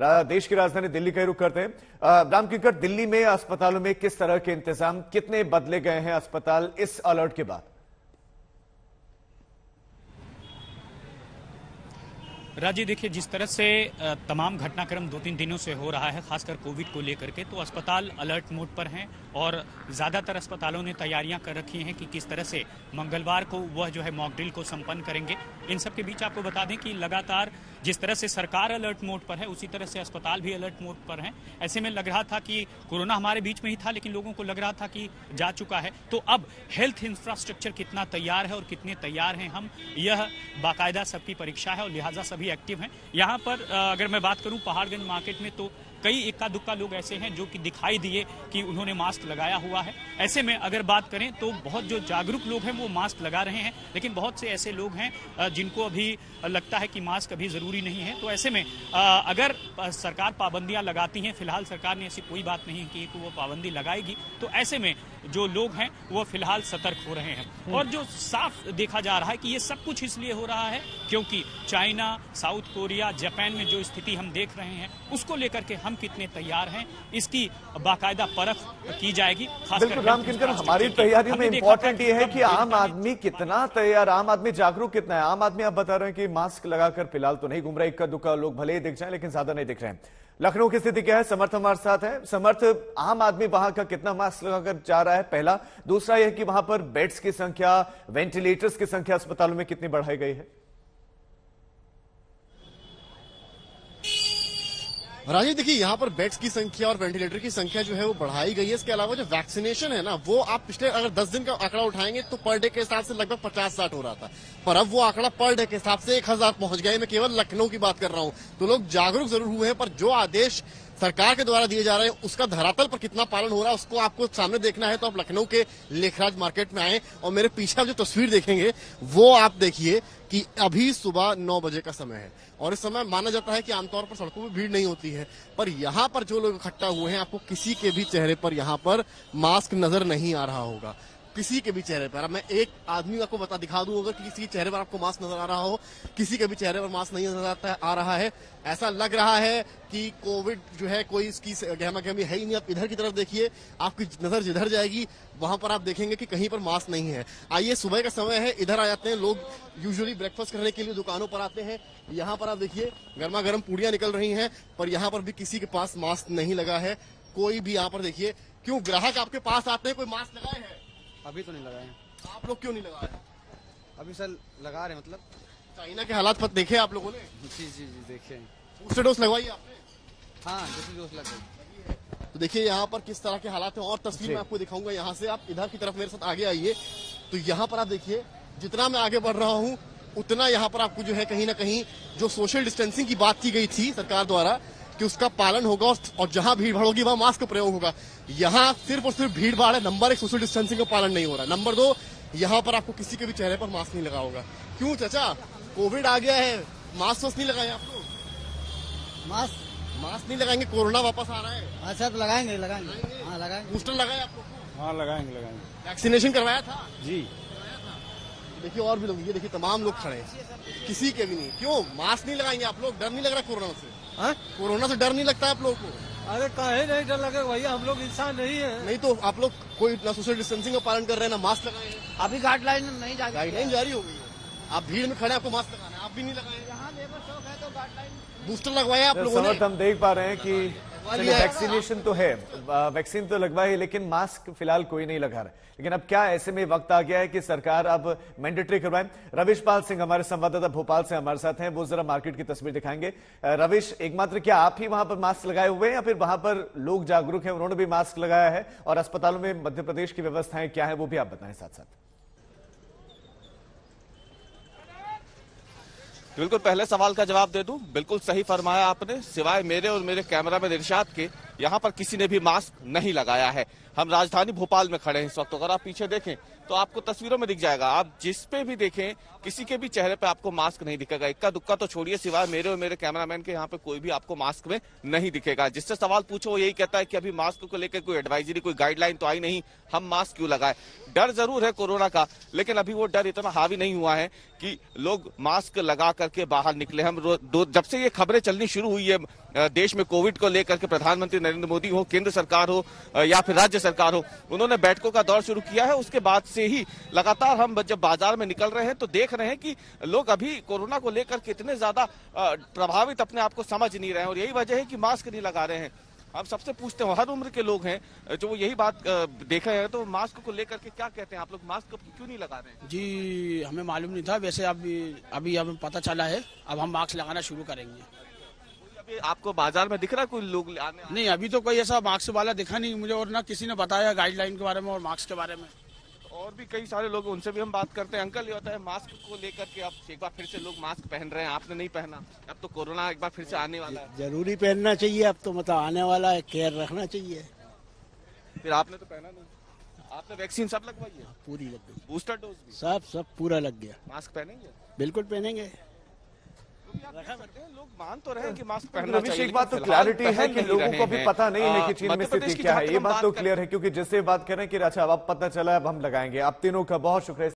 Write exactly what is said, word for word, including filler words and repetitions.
देश की राजधानी दिल्ली का रुख करते हैं। राम किंकर, दिल्ली में अस्पतालों में किस तरह के इंतजाम, कितने बदले गए हैं अस्पताल इस अलर्ट के बाद? राजी, देखिए, जिस तरह से तमाम घटनाक्रम दो तीन दिनों से हो रहा है, खासकर कोविड को लेकर के, तो अस्पताल अलर्ट मोड पर हैं और ज़्यादातर अस्पतालों ने तैयारियां कर रखी हैं कि किस तरह से मंगलवार को वह जो है मॉक ड्रिल को संपन्न करेंगे। इन सब के बीच आपको बता दें कि लगातार जिस तरह से सरकार अलर्ट मोड पर है, उसी तरह से अस्पताल भी अलर्ट मोड पर हैं। ऐसे में लग रहा था कि कोरोना हमारे बीच में ही था, लेकिन लोगों को लग रहा था कि जा चुका है। तो अब हेल्थ इंफ्रास्ट्रक्चर कितना तैयार है और कितने तैयार हैं हम, यह बाकायदा सबकी परीक्षा है और लिहाजा सभी एक्टिव हैं। यहाँ पर अगर मैं बात करूं पहाड़गंज मार्केट में, तो कई इक्का दुक्का लोग ऐसे हैं जो कि दिखाई दिए कि उन्होंने मास्क लगाया हुआ है। ऐसे में अगर बात करें तो बहुत जो जागरूक लोग हैं वो मास्क लगा रहे हैं, लेकिन बहुत से ऐसे लोग हैं जिनको अभी लगता है कि मास्क अभी ज़रूरी नहीं है। तो ऐसे में अगर सरकार पाबंदियां लगाती हैं, फिलहाल सरकार ने ऐसी कोई बात नहीं की कि वो पाबंदी लगाएगी, तो ऐसे में जो लोग हैं वो फिलहाल सतर्क हो रहे हैं। और जो साफ देखा जा रहा है कि ये सब कुछ इसलिए हो रहा है क्योंकि चाइना, साउथ कोरिया, जापान में जो स्थिति हम देख रहे हैं, उसको लेकर के हम कितने तैयार हैं इसकी बाकायदा परख की जाएगी। बिल्कुल राम किंकर, हमारी तैयारियों में इंपॉर्टेंट ये है कि आम आदमी कितना तैयार, आम आदमी जागरूक कितना है। आम आदमी आप बता रहे हैं कि मास्क लगाकर फिलहाल तो नहीं घूम रहा, इक्का दुक्का लोग भले ही दिख जाए लेकिन ज्यादा नहीं दिख रहे हैं। लखनऊ की स्थिति क्या है? समर्थ हमारे साथ है। समर्थ, आम आदमी वहां का कितना मास्क लगाकर जा रहा है, पहला। दूसरा यह कि वहां पर बेड्स की संख्या, वेंटिलेटर्स की संख्या अस्पतालों में कितनी बढ़ाई गई है? राजीव, देखिए, यहाँ पर बेड्स की संख्या और वेंटिलेटर की संख्या जो है वो बढ़ाई गई है। इसके अलावा जो वैक्सीनेशन है ना, वो आप पिछले अगर दस दिन का आंकड़ा उठाएंगे तो पर डे के हिसाब से लगभग पचास साठ हो रहा था, पर अब वो आंकड़ा पर डे के हिसाब से एक हजार पहुंच गया है। मैं केवल लखनऊ की बात कर रहा हूँ। तो लोग जागरूक जरूर हुए हैं, पर जो आदेश सरकार के द्वारा दिए जा रहे हैं उसका धरातल पर कितना पालन हो रहा है उसको आपको सामने देखना है। तो आप लखनऊ के लेखराज मार्केट में आए और मेरे पीछे आप जो तस्वीर देखेंगे वो आप देखिए कि अभी सुबह नौ बजे का समय है और इस समय माना जाता है कि आमतौर पर सड़कों में भीड़ नहीं होती है, पर यहाँ पर जो लोग इकट्ठा हुए हैं, आपको किसी के भी चेहरे पर यहाँ पर मास्क नजर नहीं आ रहा होगा, किसी के भी चेहरे पर। अब मैं एक आदमी आपको बता दिखा दूं, अगर किसी के चेहरे पर आपको मास्क नजर आ रहा हो, किसी के भी चेहरे पर मास्क नहीं नजर आता आ रहा है। ऐसा लग रहा है कि कोविड जो है कोई इसकी गहमा गहमी है ही नहीं। आप इधर की तरफ देखिए, आपकी नजर जिधर जाएगी वहां पर आप देखेंगे कि कहीं पर मास्क नहीं है। आइए, सुबह का समय है, इधर आ जाते हैं लोग। यूजुअली ब्रेकफास्ट करने के लिए दुकानों पर आते हैं। यहाँ पर आप देखिए गर्मा गर्म पूड़ियां निकल रही हैं, पर यहाँ पर भी किसी के पास मास्क नहीं लगा है। कोई भी यहाँ पर देखिए, क्यों ग्राहक आपके पास आते हैं, कोई मास्क लगाए हैं? अभी तो नहीं लगाए। आप लोग क्यों नहीं लगाए? अभी सर लगा रहे, मतलब चाइना के हालात पर देखे आप लोगों ने? जी जी जी देखे। बूस्टर डोज लगवाई आपने? हाँ, दूसरी डोज लग गई। तो देखिए यहाँ पर किस तरह के हालात हैं और तस्वीर मैं आपको दिखाऊंगा। यहाँ से आप इधर की तरफ मेरे साथ आगे आइए। तो यहाँ पर आप देखिए, जितना मैं आगे बढ़ रहा हूँ उतना यहाँ पर आपको जो है कहीं ना कहीं जो सोशल डिस्टेंसिंग की बात की गई थी सरकार द्वारा कि उसका पालन होगा और जहां भीड़ भाड़ होगी वहां मास्क का प्रयोग होगा। यहाँ सिर्फ और सिर्फ भीड़ भाड़ है। नंबर एक, सोशल डिस्टेंसिंग का पालन नहीं हो रहा। नंबर दो, यहाँ पर आपको किसी के भी चेहरे पर मास्क नहीं लगा होगा। क्यों चाचा, कोविड आ गया है, मास्क वास्क नहीं लगाए आप लोग? मास्क मास्क नहीं लगाएंगे, कोरोना वापस आ रहा है। अच्छा, तो लगाएंगे लगाएंगे हाँ लगाएंगे। बूस्टर लगाए आप लोग? हाँ लगाएंगे लगाएंगे। वैक्सीनेशन करवाया था? जी। देखिए और भी लोग, ये देखिए तमाम लोग खड़े हैं, किसी के भी नहीं। क्यों मास्क नहीं लगाएंगे आप लोग? डर नहीं लग रहा कोरोना से? हाँ, कोरोना से डर नहीं लगता है आप लोगों को? अरे काहे नहीं डर लगे भैया, हम लोग इंसान नहीं है। नहीं तो आप लोग कोई ना सोशल डिस्टेंसिंग का पालन कर रहे हैं ना मास्क लगाए हैं। अभी गाइडलाइन नहीं जारी, गाइडलाइन जारी हो गई है। आप भीड़ में खड़े, आपको मास्क लगाना है, आप भी नहीं लगाए। यहाँ लेबर शौक है तो गाइडलाइन। बूस्टर लगवाया आप लोगों ने? हम देख पा रहे हैं कि वैक्सीनेशन तो है, वैक्सीन तो लगवाई, लेकिन मास्क फिलहाल कोई नहीं लगा रहा। लेकिन अब क्या ऐसे में वक्त आ गया है कि सरकार अब मैंडेटरी करवाए। रविश पाल सिंह हमारे संवाददाता भोपाल से हमारे साथ हैं, वो जरा मार्केट की तस्वीर दिखाएंगे। रविश, एकमात्र क्या आप ही वहां पर मास्क लगाए हुए हैं या फिर वहां पर लोग जागरूक हैं, उन्होंने भी मास्क लगाया है? और अस्पतालों में मध्य प्रदेश की व्यवस्थाएं क्या है वो भी आप बताएं साथ साथ। बिल्कुल, पहले सवाल का जवाब दे दूं। बिल्कुल सही फरमाया आपने, सिवाय मेरे और मेरे कैमरामैन इरशाद के यहाँ पर किसी ने भी मास्क नहीं लगाया है। हम राजधानी भोपाल में खड़े हैं इस वक्त। अगर आप पीछे देखें तो आपको तस्वीरों में दिख जाएगा, आप जिस पे भी देखें किसी के भी चेहरे पे आपको मास्क नहीं दिखेगा। इक्का दुक्का तो छोड़िए, सिवाय मेरे और मेरे कैमरामैन के यहाँ पे कोई भी आपको मास्क में नहीं दिखेगा। जिससे सवाल पूछो वो यही कहता है कि अभी मास्क को लेकर कोई एडवाइजरी, कोई गाइडलाइन तो आई नहीं, हम मास्क क्यों लगाए। डर जरूर है कोरोना का, लेकिन अभी वो डर इतना हावी नहीं हुआ है कि लोग मास्क लगा करके बाहर निकले। हम दो, जब से ये खबरें चलनी शुरू हुई है देश में कोविड को लेकर के, प्रधानमंत्री नरेंद्र मोदी हो, केंद्र सरकार हो या फिर राज्य सरकार हो, उन्होंने बैठकों का दौर शुरू किया है। उसके बाद से ही लगातार हम जब बाजार में निकल रहे हैं तो देख रहे हैं कि लोग अभी कोरोना को लेकर कितने ज्यादा प्रभावित अपने आप को समझ नहीं रहे हैं, और यही वजह है कि मास्क नहीं लगा रहे हैं। हम सबसे पूछते हैं, हर उम्र के लोग हैं जो यही बात देखे हैं, तो मास्क को लेकर के क्या कहते हैं आप लोग, मास्क क्यों नहीं लगा रहे हैं? जी हमें मालूम नहीं था, वैसे अभी अभी हमें पता चला है, अब हम मास्क लगाना शुरू करेंगे। अभी आपको बाजार में दिख रहा है कोई लोग आने? नहीं, अभी तो कोई ऐसा मास्क वाला दिखा नहीं मुझे, और ना किसी ने बताया गाइडलाइन के बारे में और मास्क के बारे में। और भी कई सारे लोग, उनसे भी हम बात करते हैं। अंकल, ये होता है मास्क को लेकर के अब एक बार फिर से लोग मास्क पहन रहे हैं, आपने नहीं पहना, अब तो कोरोना एक बार फिर से आने वाला है। जरूरी पहनना चाहिए, अब तो मतलब आने वाला है, केयर रखना चाहिए। फिर आपने तो पहना नहीं, आपने वैक्सीन सब लगवाई है? पूरी लग गई, बूस्टर डोज भी सब सब पूरा लग गया। मास्क पहनेंगे? बिल्कुल पहनेंगे। लोग मान तो रहे कि मास्क पहनना रविश, चाहिए, एक बात तो लेकिन क्लैरिटी फिलहाल है कि पहन नहीं लोगों रहे को अभी हैं। पता नहीं है कि चीन में मध्य स्थिति प्रदेश की क्या जहां है। तक ये हम बात तो बात क्लियर है, क्योंकि जिससे बात कर रहे हैं कि अच्छा अब पता चला, अब हम लगाएंगे। आप तीनों का बहुत शुक्रिया।